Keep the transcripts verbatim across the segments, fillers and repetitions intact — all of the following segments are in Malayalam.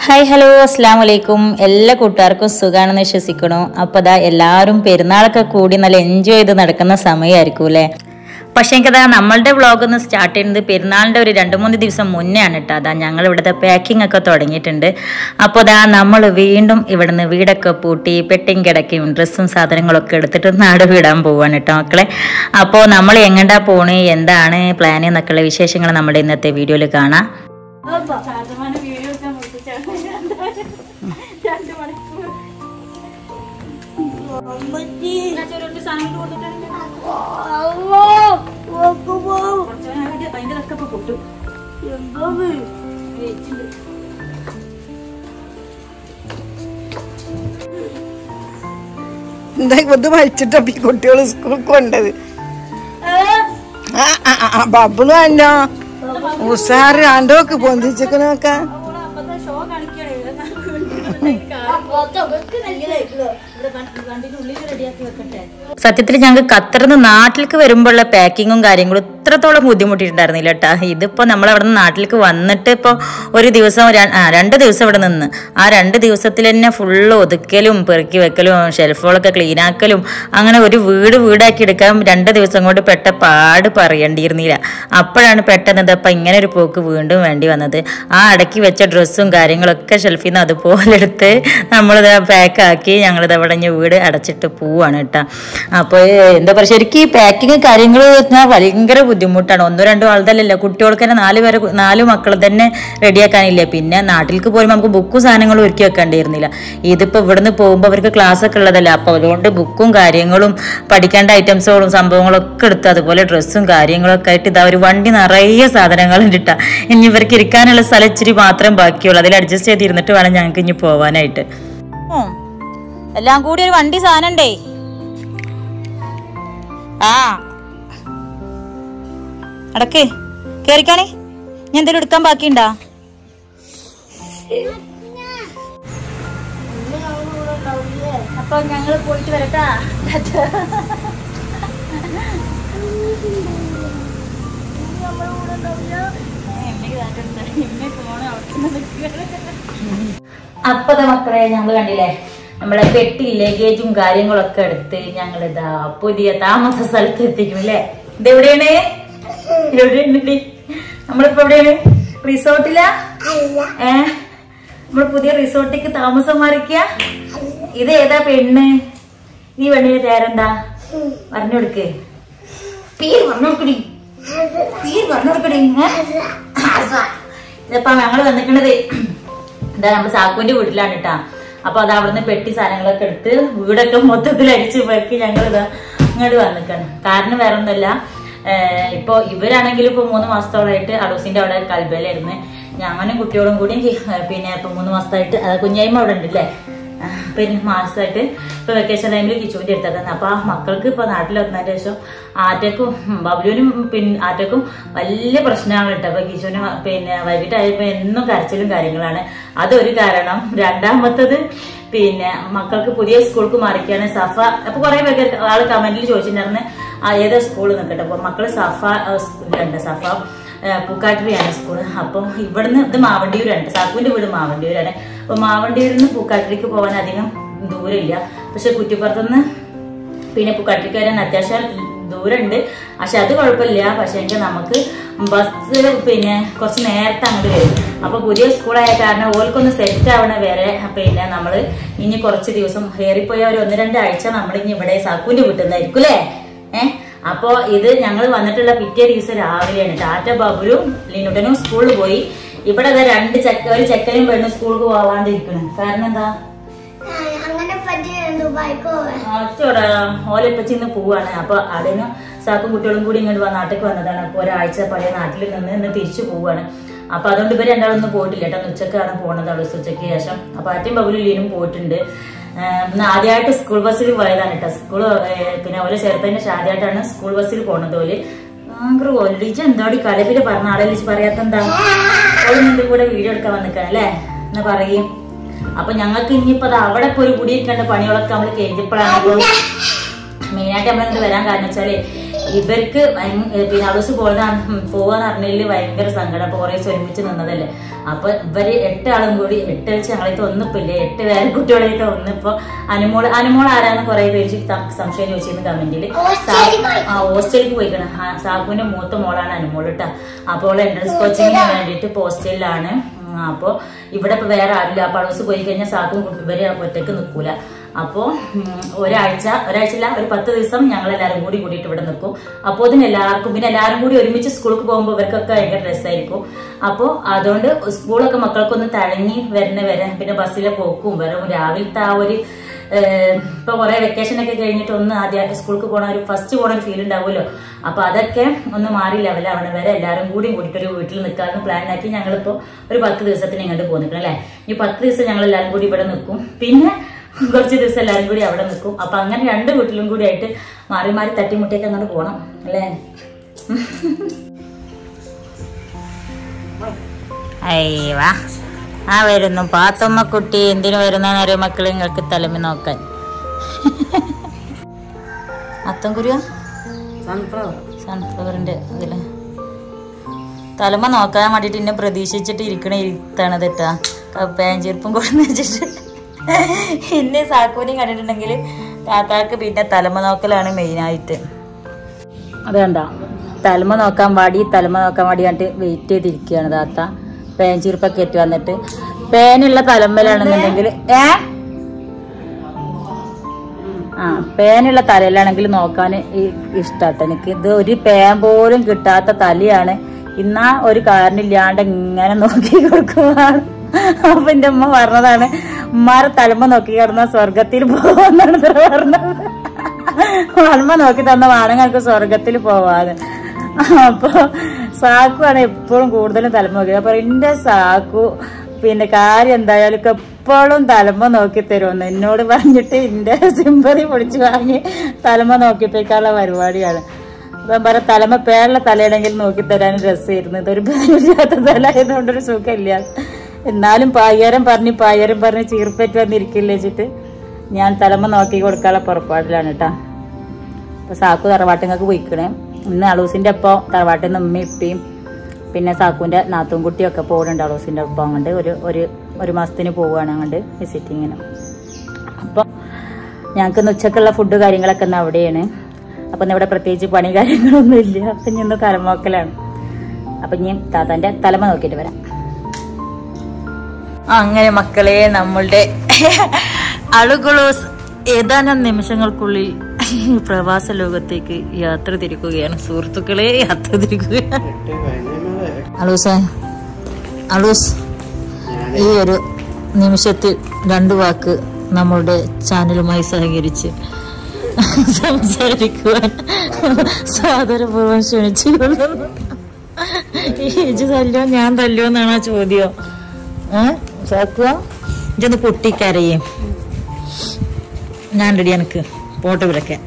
ഹായ് ഹലോ അസ്സലാമു അലൈക്കും. എല്ലാ കൂട്ടുകാർക്കും സുഖാണെന്ന് വിശ്വസിക്കണു. അപ്പോൾ അതാ എല്ലാവരും പെരുന്നാളൊക്കെ കൂടി നല്ല എൻജോയ് ചെയ്ത് നടക്കുന്ന സമയമായിരിക്കും അല്ലേ. പക്ഷേ എനിക്കതാ നമ്മളുടെ വ്ളോഗ് ഒന്ന് സ്റ്റാർട്ട് ചെയ്യുന്നത് പെരുന്നാളിൻ്റെ ഒരു രണ്ട് മൂന്ന് ദിവസം മുന്നേ ആണ് കേട്ടോ. അതാ ഞങ്ങൾ ഇവിടുത്തെ പാക്കിംഗ് ഒക്കെ തുടങ്ങിയിട്ടുണ്ട്. അപ്പോൾ അതാ നമ്മൾ വീണ്ടും ഇവിടുന്ന് വീടൊക്കെ പൂട്ടി പെട്ടിയും കിടക്കയും ഡ്രസ്സും സാധനങ്ങളൊക്കെ എടുത്തിട്ട് നാട് വിടാൻ പോവാണ് കേട്ടോ മക്കളെ. അപ്പോൾ നമ്മൾ എങ്ങോട്ടാ പോണ്, എന്താണ് പ്ലാൻ എന്നൊക്കെയുള്ള വിശേഷങ്ങൾ നമ്മുടെ ഇന്നത്തെ വീഡിയോയിൽ കാണാം. എന്താ ഇത് വലിച്ചിട്ടപ്പി കുട്ടികള് സ്കൂളിൽ കൊണ്ടത് ബബിളും അല്ലോ ഉഷാറ് ആണ്ടോക്ക് പൊന്തിച്ചൊക്കെ സത്യത്തിൽ ഞങ്ങൾക്ക് ഖത്തറിന്ന് നാട്ടിലേക്ക് വരുമ്പോഴുള്ള പാക്കിങ്ങും കാര്യങ്ങളും ഇത്രത്തോളം ബുദ്ധിമുട്ടിയിട്ടുണ്ടായിരുന്നില്ല കേട്ടോ. ഇതിപ്പോൾ നമ്മളവിടെ നിന്ന് നാട്ടിലേക്ക് വന്നിട്ട് ഇപ്പോൾ ഒരു ദിവസം രണ്ട് ദിവസം ഇവിടെ നിന്ന് ആ രണ്ട് ദിവസത്തിൽ തന്നെ ഫുള്ള് ഒതുക്കലും പെറുക്കി വെക്കലും ഷെൽഫുകളൊക്കെ ക്ലീനാക്കലും അങ്ങനെ ഒരു വീട് വീടാക്കി എടുക്കാൻ രണ്ട് ദിവസം കൊണ്ട് പെട്ട പാട് പറയേണ്ടിയിരുന്നില്ല. അപ്പോഴാണ് പെട്ടെന്ന് ഇതപ്പം ഇങ്ങനെ ഒരു പോക്ക് വീണ്ടും വേണ്ടി വന്നത്. ആ അടക്കി വെച്ച ഡ്രസ്സും കാര്യങ്ങളൊക്കെ ഷെൽഫിൽ നിന്ന് അതുപോലെ എടുത്ത് നമ്മളിത് പാക്കാക്കി ഞങ്ങളിത് അവിടെ വീട് അടച്ചിട്ട് പോവാണ് കേട്ടോ. അപ്പോൾ എന്താ പറയുക, ശരിക്കും ഈ പാക്കിങ് കാര്യങ്ങൾ വെച്ചാൽ ഭയങ്കര ബുദ്ധിമുട്ടാണ്. ഒന്നോ രണ്ടോ ആൾതല്ലല്ലോ, കുട്ടികൾക്ക് തന്നെ നാല് പേര് നാല് മക്കൾ തന്നെ റെഡിയാക്കാനില്ല. പിന്നെ നാട്ടിലേക്ക് പോരുമ്പോൾ നമുക്ക് ബുക്കും സാധനങ്ങളും ഒരുക്കി വെക്കേണ്ടിയിരുന്നില്ല. ഇതിപ്പോൾ ഇവിടുന്ന് പോകുമ്പോൾ അവർക്ക് ക്ലാസ് ഒക്കെ ഉള്ളതല്ല. അപ്പോൾ അതുകൊണ്ട് ബുക്കും കാര്യങ്ങളും പഠിക്കേണ്ട ഐറ്റംസുകളും സംഭവങ്ങളൊക്കെ എടുത്ത് അതുപോലെ ഡ്രസ്സും കാര്യങ്ങളൊക്കെ ആയിട്ട് ഇതാ ഒരു വണ്ടി നിറയെ സാധനങ്ങളുണ്ട് കേട്ടോ. ഇനി ഇവർക്ക് ഇരിക്കാനുള്ള സ്ഥലം ഇച്ചിരി മാത്രം ബാക്കിയുള്ളൂ. അതിൽ അഡ്ജസ്റ്റ് ചെയ്തിരുന്നിട്ട് വേണം ഞങ്ങൾക്ക് ഇനി പോവാനായിട്ട്. എല്ലാം കൂടി ഒരു വണ്ടി സാധനം ഉണ്ടേ. ആ അടക്ക് കേറിക്കാണേ. ഞാൻ എന്തെങ്കിലും എടുക്കാൻ ബാക്കിയുണ്ടാ? അപ്പൊ ഞങ്ങള് പോയിട്ട് വരട്ടാ. അപ്പത്തെ മക്കളെ ഞങ്ങള് കണ്ടില്ലേ, നമ്മളെ പെട്ടി ലഗേജും കാര്യങ്ങളൊക്കെ എടുത്ത് ഞങ്ങളിതാ പുതിയ താമസ സ്ഥലത്ത് എത്തിക്കണല്ലേ. ഇതെവിടെയാണ്? എവിടെയാണ് നമ്മളിപ്പോ എവിടെയാണ്? റിസോർട്ടിലാ? ഏ നമ്മള് പുതിയ റിസോർട്ടിക്ക് താമസം മാറിക്ക. ഇത് ഏതാ പെണ്ണ്? നീ പെണ്ണിന്റെ പേരെന്താ പറഞ്ഞു കൊടുക്ക്. പേര് പറഞ്ഞു കൊടുക്കടി, പേര് പറഞ്ഞു കൊടുക്കടി. ഇതിപ്പോ ഞങ്ങള് വന്നിക്കണത് എന്താ നമ്മള് സാക്കുവിന്റെ വീട്ടിലാണ് കേട്ടാ. അപ്പൊ അത് അവിടുന്ന് പെട്ടി സാധനങ്ങളൊക്കെ എടുത്ത് വീടൊക്കെ മൊത്തത്തിൽ അടിച്ചു പോയി ഞങ്ങൾ ഇതാ ഇങ്ങോട്ട് വന്നിക്കാണ്. കാരണം വേറെ ഒന്നുമല്ല, ഇപ്പൊ ഇവരാണെങ്കിലും ഇപ്പൊ മൂന്ന് മാസത്തോളമായിട്ട് അടൂസിന്റെ അവിടെ കൽബയിലായിരുന്നു. ഞാനും കുട്ടിയോടും കൂടി പിന്നെ ഇപ്പൊ മൂന്ന് മാസമായിട്ട് കുഞ്ഞായ്മ അവിടെ ഉണ്ടല്ലേ, പിന്നെ മാസമായിട്ട് ഇപ്പൊ വെക്കേഷൻ ടൈമിൽ കിച്ചുവിന്റെ എടുത്തിട്ടാണ്. അപ്പൊ ആ മക്കൾക്ക് ഇപ്പൊ നാട്ടിൽ വന്നതിന് ശേഷം ആറ്റക്കും ബബുലുവിനും പിന്നെ ആറ്റക്കും വലിയ പ്രശ്നമാണ് കേട്ടോ. അപ്പൊ കിച്ചുവിന് പിന്നെ വൈകിട്ടായപ്പോ എന്നും കരച്ചിലും കാര്യങ്ങളാണ്. അതൊരു കാരണം. രണ്ടാമത്തത് പിന്നെ മക്കൾക്ക് പുതിയ സ്കൂൾക്ക് മാറിക്കാണ് സഫ. അപ്പൊ കുറെ പേർക്ക് ആള് കമന്റിൽ ചോദിച്ചിട്ടുണ്ടായിരുന്നു ഏതാ സ്കൂൾ നിൽക്കട്ടെ. അപ്പൊ മക്കള് സഫ ഉണ്ട്, സഫ പൂക്കാട്ടിരിയാണ് സ്കൂള്. അപ്പം ഇവിടുന്ന് ഇത് മാവണ്ടിയൂരാണ്, സാക്കുവിന്റെ വീട് മാവണ്ടിയൂരാണ്. അപ്പൊ മാവണ്ടിയൂരിൽ നിന്ന് പൂക്കാട്ടിരിക്ക് പോകാൻ അധികം ദൂരമില്ല. പക്ഷെ കുറ്റിപ്പുറത്തുനിന്ന് പിന്നെ പൂക്കാട്ടിരിക്ക് വരാൻ അത്യാവശ്യം ദൂരമുണ്ട്. പക്ഷെ അത് കുഴപ്പമില്ല. പക്ഷെ എങ്കിൽ നമുക്ക് ബസ് പിന്നെ കുറച്ച് നേരത്തെ അങ്ങോട്ട് വരും. അപ്പൊ പുതിയ സ്കൂളായ കാരണം ഓൾക്കൊന്ന് സെറ്റ് ആവണ വരെ പിന്നെ നമ്മള് ഇനി കുറച്ച് ദിവസം കയറിപ്പോയ ഒരു ഒന്ന് രണ്ടാഴ്ച നമ്മൾ ഇനി ഇവിടെ സാക്കുവിന്റെ വീട്ടിൽ നിന്നായിരിക്കും അല്ലേ. ഏഹ് അപ്പൊ ഇത് ഞങ്ങൾ വന്നിട്ടുള്ള പിറ്റേ ദിവസം രാവിലെയാണ്. ടാറ്റ ബാബുലും ലിനുട്ടനും സ്കൂളിൽ പോയി. ഇവിടെ രണ്ട് ചെക്ക ഒരു ചെക്കനും പെണ്ണും സ്കൂൾക്ക് പോവാണ്ടിരിക്കണം. കാരണം എന്താ, ഓലപ്പച്ചിന്ന് പോവാണ്. അപ്പൊ അതിന് സാക്കും കുട്ടികളും കൂടി ഇങ്ങോട്ട് നാട്ടിലേക്ക് വന്നതാണ്. അപ്പൊ ഒരാഴ്ച പഴയ നാട്ടിൽ നിന്ന് ഇന്ന് തിരിച്ചു പോവാണ്. അപ്പൊ അതുകൊണ്ട് ഇവർ രണ്ടാളൊന്നും പോയിട്ടില്ല കേട്ടോ. ഉച്ചക്കാണ് പോണത്, അവള് ഉച്ചയ്ക്ക് ശേഷം. അപ്പൊ ആറ്റും ബബുലും ലീനും പോയിട്ടുണ്ട്. ആദ്യമായിട്ട് സ്കൂൾ ബസ്സിൽ പോയതാണ് കേട്ടോ. സ്കൂള് പിന്നെ ഓലെ ചേർത്തതിന് ആദ്യമായിട്ടാണ് സ്കൂൾ ബസ്സിൽ പോണത്. ഓല് ഭയങ്കര ഓലടിച്ച് എന്താടി കലപ്പില് പറഞ്ഞ ആളെ പറയാത്തെന്താ, ഓള് നിന്റെ കൂടെ വീഡിയോ എടുക്കാൻ വന്നിക്കാണല്ലേ എന്ന് പറയും. അപ്പൊ ഞങ്ങൾക്ക് ഇനിയിപ്പോ അത് അവിടെ പോയി കുടിയിരിക്കേണ്ട പണികളൊക്കെ നമ്മള് കഴിഞ്ഞപ്പോഴാണ് മെയിനായിട്ട് നമ്മളിങ്ങോട്ട് വരാൻ കാരണം വെച്ചാല് ഇവർക്ക് പിന്നെ അളൂസ് പോകുന്ന പോവാന്ന് പറഞ്ഞതിൽ ഭയങ്കര സങ്കടം. അപ്പൊ കുറെ ഒരുമിച്ച് നിന്നതല്ലേ. അപ്പൊ ഇവര് എട്ടാളും കൂടി എട്ട് വെച്ച് ഞങ്ങളേക്ക് ഒന്നിപ്പില്ലേ, എട്ട് പേരെ കുട്ടികളേക്ക് ഒന്നിപ്പോ അനുമോള് അനുമോൾ ആരാന്ന് കുറെ പേര് സംശയം ചോദിച്ചിരുന്നു കമന്റില്. ആ ഹോസ്റ്റലിലേക്ക് പോയിക്കണം. സാക്കുവിന്റെ മൂത്ത മോളാണ് അനുമോൾ കേട്ടാ. അപ്പോൾ എൻട്രൻസ് കോച്ചിങ്ങിന് വേണ്ടിയിട്ട് ഹോസ്റ്റലിലാണ്. അപ്പൊ ഇവിടെ ഇപ്പൊ വേറെ ആരില്ല. അപ്പൊ അളൂസ് പോയി കഴിഞ്ഞാൽ സാക്കും ഇവര് ഒറ്റക്ക് നിൽക്കൂല. അപ്പോ ഒരാഴ്ച ഒരാഴ്ചയില്ല ഒരു പത്ത് ദിവസം ഞങ്ങൾ എല്ലാവരും കൂടി കൂടിയിട്ട് ഇവിടെ നിൽക്കും. അപ്പോ ഇതിന് എല്ലാവർക്കും പിന്നെ എല്ലാവരും കൂടി ഒരുമിച്ച് സ്കൂൾക്ക് പോകുമ്പോൾ ഇവർക്കൊക്കെ ഭയങ്കര രസമായിരിക്കും. അപ്പോ അതുകൊണ്ട് സ്കൂളൊക്കെ മക്കൾക്കൊന്ന് തഴങ്ങി വരുന്ന വരെ പിന്നെ ബസ്സിലെ പോക്കും വരും രാവിലത്തെ ആ ഒരു ഇപ്പൊ കുറെ വെക്കേഷൻ ഒക്കെ കഴിഞ്ഞിട്ട് ഒന്ന് ആദ്യം സ്കൂൾക്ക് പോണ ഒരു ഫസ്റ്റ് പോണ ഒരു ഫീൽ ഉണ്ടാവുമല്ലോ. അപ്പൊ അതൊക്കെ ഒന്ന് മാറി ലെവലാവണ വരെ എല്ലാവരും കൂടി കൂടിയിട്ട് ഒരു വീട്ടിൽ നിൽക്കാമെന്ന് പ്ലാൻ ആക്കി ഞങ്ങളിപ്പോ ഒരു പത്ത് ദിവസത്തിന് ഇങ്ങോട്ട് പോന്നിട്ടുണ്ട് അല്ലെ. ഈ പത്ത് ദിവസം ഞങ്ങൾ എല്ലാവരും കൂടി ഇവിടെ നിൽക്കും. പിന്നെ കുറച്ച് ദിവസം എല്ലാവരും കൂടി അവിടെ നിൽക്കും. അപ്പൊ അങ്ങനെ രണ്ട് വീട്ടിലും കൂടി ആയിട്ട് മാറി മാറി തട്ടിമുട്ടിയൊക്കെ അങ്ങോട്ട് പോണം അല്ലേ. അയ്യവാ ആ വരുന്നു പാത്തമ്മ കുട്ടി. എന്തിനു വരുന്നറിയ മക്കളെ നിങ്ങൾക്ക് തലമ നോക്കാൻ. അത്തം കുരുവ സൺഫ്ലവർ സൺഫ്ലവറിന്റെ ഇതില് തലമ നോക്കാൻ വേണ്ടിട്ട് എന്നെ പ്രതീക്ഷിച്ചിട്ട് ഇരിക്കണ ഇരുത്താണ് തെറ്റാ. പാഞ്ചീർപ്പും കൊടുന്ന് വെച്ചിട്ട് എന്നെ സാക്കൂനെയും കണ്ടിട്ടുണ്ടെങ്കിൽ താത്താക്ക് പിന്നെ തലമ നോക്കലാണ് മെയിനായിട്ട്. അത് കണ്ട തലമ നോക്കാൻ പാടി തലമ നോക്കാൻ പാടി കണ്ടിട്ട് വെയിറ്റ് ചെയ്തിരിക്കുകയാണ് താത്ത. പേൻചീർപ്പൊക്കെ ഏറ്റ് വന്നിട്ട് പേനുള്ള തലമ്മലാണെന്നുണ്ടെങ്കിൽ ഏ ആ പേനുള്ള തലയിലാണെങ്കിൽ നോക്കാൻ ഇഷ്ടാട്ടോ എനിക്ക്. ഇത് ഒരു പേൻ പോലും കിട്ടാത്ത തലയാണ്. ഇന്നാ ഒരു കാരണില്ലാണ്ട് ഇങ്ങനെ നോക്കി കൊടുക്കുകയാണ്. അപ്പൊ എന്റെ അമ്മ പറഞ്ഞതാണ് ഉമ്മാരെ തലമ നോക്കി കിടന്ന സ്വർഗത്തിൽ പോവാന്നാണ് പറഞ്ഞത്. തലമ നോക്കി തന്ന വാണങ്ങൾക്ക് സ്വർഗത്തിൽ പോവാന്ന്. അപ്പൊ സാക്കുവാണ് എപ്പോഴും കൂടുതലും തലമ നോക്കി. അപ്പൊ എന്റെ സാക്കു പിന്നെ കാര്യം എന്തായാലും എപ്പോഴും തലമ നോക്കി തരുമെന്ന് എന്നോട് പറഞ്ഞിട്ട് എന്റെ സിമ്പറി പൊടിച്ചു വാങ്ങി തലമ നോക്കിപ്പോയിക്കാനുള്ള പരിപാടിയാണ്. അപ്പം പറയാം തലമ പേരുള്ള തലയാണെങ്കിൽ നോക്കി തരാൻ രസമായിരുന്നു. ഇതൊരു പേരില്ലാത്ത തല ആയതുകൊണ്ടൊരു സുഖമില്ല. എന്നാലും പായ്യാരം പറഞ്ഞ് പായ്യാരം പറഞ്ഞ് ചീർപ്പറ്റ് വന്നിരിക്കില്ല വെച്ചിട്ട് ഞാൻ തലമ നോക്കി കൊടുക്കാനുള്ള പുറപ്പാടിലാണ് കേട്ടാ. അപ്പൊ സാക്കു തറവാട്ടുങ്ങൾക്ക് പോയിക്കണേ. ഇന്ന് അളൂസിന്റെ ഒപ്പം തറവാട്ടിൽ നിന്ന് ഉമ്മയും ഇപ്പയും പിന്നെ സാക്കുവിന്റെ നാത്തും കുട്ടിയൊക്കെ പോകുന്നുണ്ട് അളൂസിന്റെ ഒപ്പം. അങ്ങോട്ട് ഒരു ഒരു ഒരു മാസത്തിന് പോവുകയാണ് അങ്ങോട്ട് വിസിറ്റിങ്ങിന്. അപ്പൊ ഞങ്ങൾക്ക് ഇന്ന് ഉച്ചക്കുള്ള ഫുഡ് കാര്യങ്ങളൊക്കെ ഇന്ന് അവിടെയാണ്. അപ്പൊ ഇന്ന് ഇവിടെ പ്രത്യേകിച്ച് പണി കാര്യങ്ങളൊന്നും ഇല്ല. അപ്പൊ ഇനി ഇന്ന് തലമോക്കലാണ്. അപ്പൊ ഇനി താത്താന്റെ തലമ നോക്കിയിട്ട് വരാം. അങ്ങനെ മക്കളെ നമ്മളുടെ അളുകളോസ് ഏതാനും നിമിഷങ്ങൾക്കുള്ളിൽ പ്രവാസ ലോകത്തേക്ക് യാത്ര തിരിക്കുകയാണ്. സുഹൃത്തുക്കളെ യാത്ര തിരിക്കുകയാണ്. അളൂസേ അളൂസ് ഈ ഒരു നിമിഷത്തിൽ രണ്ടു വാക്ക് നമ്മളുടെ ചാനലുമായി സഹകരിച്ച് സംസാരിക്കുവാൻ സാദരപൂർവ്വം ക്ഷണിച്ചു കൊള്ളുന്നു. ഏജ് തല്ലോ ഞാൻ തല്ലോ എന്നാണ് ആ ചോദ്യം. ഏഹ് സാക്കുക ഇതൊന്ന് പൊട്ടിക്കരയും. ഞാൻ റെഡി എനക്ക് പോട്ടെ വിളക്കാൻ.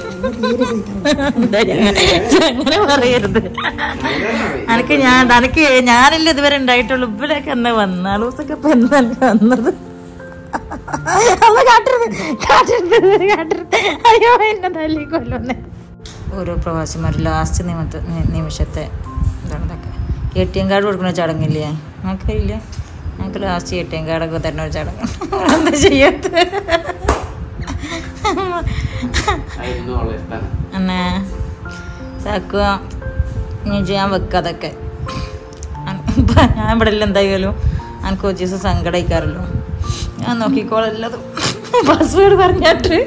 അങ്ങനെ പറയരുത്. എനിക്ക് ഞാൻ എനിക്ക് ഞാനല്ലേ ഇതുവരെ ഉണ്ടായിട്ടുള്ളൂ. ഇവിടെയൊക്കെ എന്നാ വന്ന ആളൂസൊക്കെ ഇപ്പൊ എന്നല്ല വന്നത്. അമ്മ കാട്ടരുത് കാട്ടരുത് കാട്ടരുത്. അയ്യോ എന്നെ തല്ലി കൊല്ലുന്നേ. ഓരോ പ്രവാസിമാരും ലാസ്റ്റ് നിമിത്ത നിമിഷത്തെ ഇതാണ് ഇതൊക്കെ. എ ടി എം കാർഡ് കൊടുക്കുന്ന ചടങ്ങില്ലേ നമുക്കില്ല. ഞങ്ങൾക്ക് ലാസ്റ്റ് എ ടി എം കാർഡൊക്കെ തരുന്ന ഒരു ചടങ്ങ്. എന്താ ചെയ്യാത്ത എന്നാ സാക്കുക ഞാൻ ചെയ്യാൻ വെക്കാതൊക്കെ. ഞാൻ ഇവിടെ എല്ലാം എന്തായാലും എനിക്ക് ഒരു ദിവസം സങ്കടം അയക്കാറല്ലോ. ഞാൻ നോക്കിക്കോളല്ലതും പാസ്വേഡ് പറഞ്ഞിട്ട്.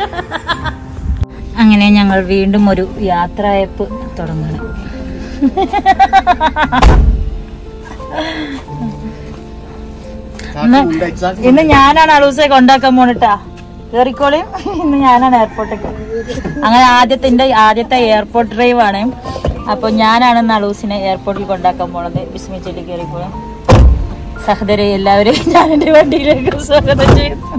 അങ്ങനെ ഞങ്ങൾ വീണ്ടും ഒരു യാത്രയപ്പ് തുടങ്ങണം. ഇന്ന് ഞാനാണ് അളൂസെ കൊണ്ടാക്കാൻ പോണിട്ടാ. കേറിക്കോളിയും. ഇന്ന് ഞാനാണ് എയർപോർട്ടൊക്കെ. അങ്ങനെ ആദ്യത്തെ എന്റെ ആദ്യത്തെ എയർപോർട്ട് ഡ്രൈവ് ആണ്. അപ്പൊ ഞാനാണ് അളൂസിനെ എയർപോർട്ടിൽ കൊണ്ടാക്കാൻ പോണത്. ബിസ്മി ചൊല്ലി കേറിക്കോളും. സഹോദരി എല്ലാവരെയും ഞാൻ എന്റെ വണ്ടിയിലേക്ക് സ്വാഗതം ചെയ്യുന്നു.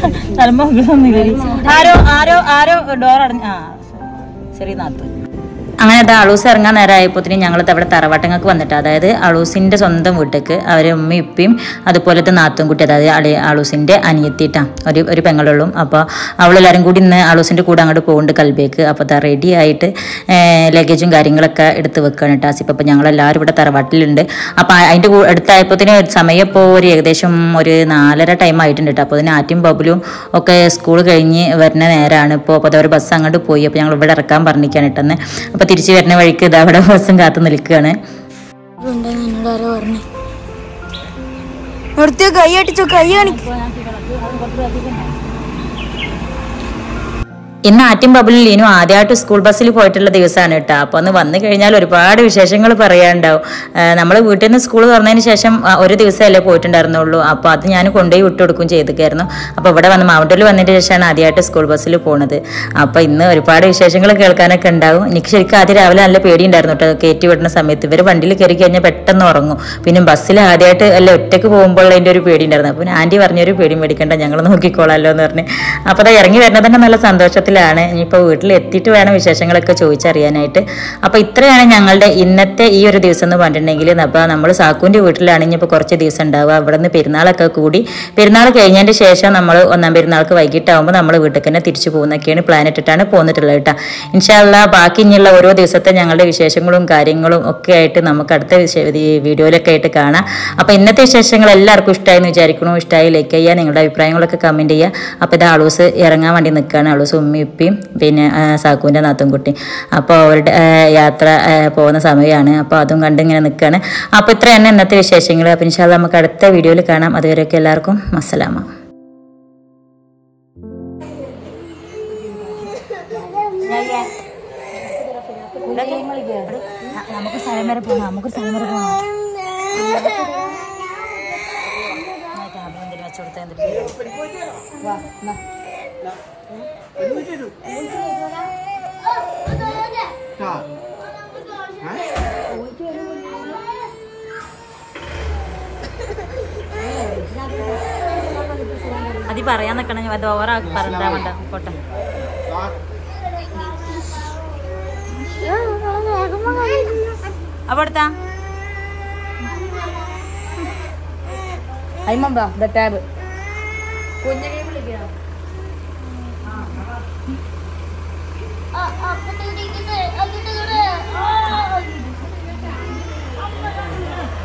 ആരോ ആരോ ആരോ ഡോർ അടഞ്ഞ. ആ ശരി നാത്തു അങ്ങനെ അത് അളൂസ് ഇറങ്ങാൻ നേരമായപ്പോഴത്തേനും ഞങ്ങൾ അവിടെ തറവാട്ടങ്ങൾക്ക് വന്നിട്ട്, അതായത് അളൂസിൻ്റെ സ്വന്തം വീട്ടിലേക്ക് അവരെ ഉമ്മയും ഇപ്പയും അതുപോലത്തെ നാത്തും കുട്ടി, അതായത് അളി അളൂസിൻ്റെ അനിയത്തിയിട്ടാണ് ഒരു ഒരു പെങ്ങളുള്ളൂ. അപ്പോൾ അവളെല്ലാവരും കൂടി ഇന്ന് അളൂസിൻ്റെ കൂടെ അങ്ങോട്ട് പോകുന്നുണ്ട് കൽബേക്ക്. അപ്പോൾ അത് റെഡി ആയിട്ട് ലഗേജും കാര്യങ്ങളൊക്കെ എടുത്ത് വെക്കുകയാണ് കേട്ടോ ആസിഫ്. അപ്പോൾ ഞങ്ങളെല്ലാവരും ഇവിടെ തറവാട്ടിലുണ്ട്. അപ്പോൾ അതിൻ്റെ അടുത്തായപ്പോഴത്തേനും സമയം ഇപ്പോൾ ഒരു ഏകദേശം ഒരു നാലര ടൈം ആയിട്ടുണ്ട് കേട്ടോ. അപ്പോൾ അതിന് ആറ്റും ബബിലും ഒക്കെ സ്കൂൾ കഴിഞ്ഞ് വരുന്ന നേരമാണ്. ഇപ്പോൾ അപ്പോൾ അവർ ബസ് അങ്ങോട്ട് പോയി. അപ്പോൾ ഞങ്ങൾ ഇവിടെ ഇറക്കാൻ പറഞ്ഞിരിക്കുകയാണ് കേട്ടെന്ന്. അപ്പോൾ തിരിച്ച് വരുന്ന വഴിക്ക് ഇത് അവിടെ ബസ്സും കാത്തു നിൽക്കുകയാണ്. കൈ അടിച്ചോ, കൈ കാണിക്കും. ഇന്ന് ആറ്റും ബബിളിൽ ലീനു ആദ്യമായിട്ട് സ്കൂൾ ബസ്സിൽ പോയിട്ടുള്ള ദിവസമാണ് കേട്ടോ. അപ്പോൾ ഒന്ന് വന്നു കഴിഞ്ഞാൽ ഒരുപാട് വിശേഷങ്ങൾ പറയാനുണ്ടാവും. നമ്മൾ വീട്ടിൽ നിന്ന് സ്കൂൾ തുറന്നതിന് ശേഷം ഒരു ദിവസമല്ലേ പോയിട്ടുണ്ടായിരുന്നുള്ളൂ. അപ്പോൾ അത് ഞാൻ കൊണ്ടുപോയി വിട്ടു കൊടുക്കുകയും ചെയ്തിരിക്കായിരുന്നു. അപ്പോൾ ഇവിടെ വന്ന് മൗണ്ടിൽ വന്നതിന് ശേഷമാണ് ആദ്യമായിട്ട് സ്കൂൾ ബസ്സിൽ പോകുന്നത്. അപ്പോൾ ഇന്ന് ഒരുപാട് വിശേഷങ്ങൾ കേൾക്കാനൊക്കെ ഉണ്ടാവും. എനിക്ക് ശരിക്കും ആദ്യം രാവിലെ നല്ല പേടി ഉണ്ടായിരുന്നു കേട്ടോ കയറ്റി വിടുന്ന സമയത്ത്. ഇവർ വണ്ടിയിൽ കയറി കഴിഞ്ഞാൽ പെട്ടെന്ന് ഉറങ്ങും. പിന്നെ ബസ്സിൽ ആദ്യമായിട്ട് അല്ല ഒറ്റയ്ക്ക് പോകുമ്പോൾ അതിൻ്റെ ഒരു പേടി ഉണ്ടായിരുന്നു. അപ്പോൾ ആൻറ്റി പറഞ്ഞൊരു പേടി മേടിക്കേണ്ട, ഞങ്ങൾ നോക്കിക്കോളാമല്ലോ എന്ന് പറഞ്ഞ്. അപ്പോൾ അത് ഇറങ്ങി വരുന്നത് തന്നെ നല്ല സന്തോഷത്തിൽ ാണ്. ഇനിയിപ്പോൾ വീട്ടിൽ എത്തിയിട്ട് വേണം വിശേഷങ്ങളൊക്കെ ചോദിച്ചറിയാനായിട്ട്. അപ്പോൾ ഇത്രയാണ് ഞങ്ങളുടെ ഇന്നത്തെ ഈ ഒരു ദിവസം എന്ന് പറഞ്ഞിട്ടുണ്ടെങ്കിൽ. അപ്പോൾ നമ്മൾ സാക്കുവിൻ്റെ വീട്ടിലാണ് ഇനിയിപ്പോൾ കുറച്ച് ദിവസം ഉണ്ടാവുക. അവിടെ നിന്ന് പെരുന്നാളൊക്കെ കൂടി പെരുന്നാൾ കഴിഞ്ഞതിൻ്റെ ശേഷം നമ്മൾ ഒന്നാം പെരുന്നാൾക്ക് വൈകിട്ടാകുമ്പോൾ നമ്മൾ വീട്ടിൽ തന്നെ തിരിച്ചു പോകുന്നൊക്കെയാണ് പ്ലാൻ ഇട്ടിട്ടാണ് പോന്നിട്ടുള്ളത് കേട്ടോ. ഇൻഷാ അല്ലാഹ് ബാക്കി ഇനിയുള്ള ഓരോ ദിവസത്തെ ഞങ്ങളുടെ വിശേഷങ്ങളും കാര്യങ്ങളും ഒക്കെ ആയിട്ട് നമുക്ക് അടുത്ത വീഡിയോയിലൊക്കെ ആയിട്ട് കാണാം. അപ്പോൾ ഇന്നത്തെ വിശേഷങ്ങൾ എല്ലാവർക്കും ഇഷ്ടമായെന്ന് വിചാരിക്കണു. ഇഷ്ടമായി ലൈക്ക് ചെയ്യുക, നിങ്ങളുടെ അഭിപ്രായങ്ങളൊക്കെ കമൻറ്റ് ചെയ്യുക. അപ്പോൾ ഇത് അളൂസ് ഇറങ്ങാൻ വേണ്ടി നിൽക്കുകയാണ്. അളൂസ് ഉമ്മി ഉപ്പിയും പിന്നെ സാക്കുവിൻ്റെ നാത്തും കുട്ടി. അപ്പോൾ അവരുടെ യാത്ര പോകുന്ന സമയമാണ്. അപ്പോൾ അതും കണ്ടിങ്ങനെ നിൽക്കുകയാണ്. അപ്പോൾ ഇത്ര തന്നെ ഇന്നത്തെ വിശേഷങ്ങൾ. അപ്പോൾ ഇൻഷാ അല്ലാഹ് നമുക്ക് അടുത്ത വീഡിയോയിൽ കാണാം. അതുവരെയൊക്കെ എല്ലാവർക്കും അസ്സലാമ. നമുക്ക് സ്ഥലം വരെ പോകണം, നമുക്ക് സ്ഥലം വരെ പോകണം. അത് പറയാൻ നിൽക്കണം, അത് ഓവറാ പറഞ്ഞാ വേണ്ട. പോട്ടെ, അവിടുത്താ ടാബ് കുഞ്ഞിനെ വിളിക്കണം. ആ